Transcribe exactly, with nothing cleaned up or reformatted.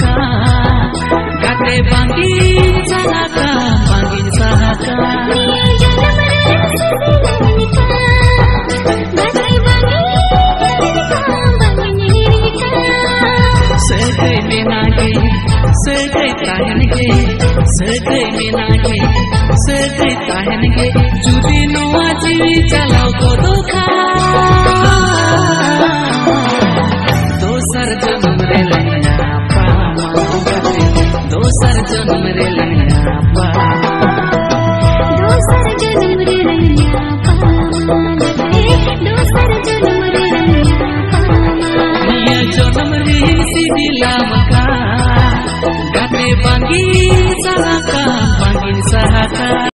maka gate bangin sahaka bangin sahaka sekai menage sekai tahan ge sekai menage sekai tahan ge judi noa jiwi chalau ko dokha दोसर जन्म रे लैया पामा गते दोसर जन्म रे लैया पामा दोसर जन्म रे लैया पामा गते दोसर जन्म रे लैया पामा निया जन्म रे सिदिला मका गते बांगी सहाका बांगी सहाका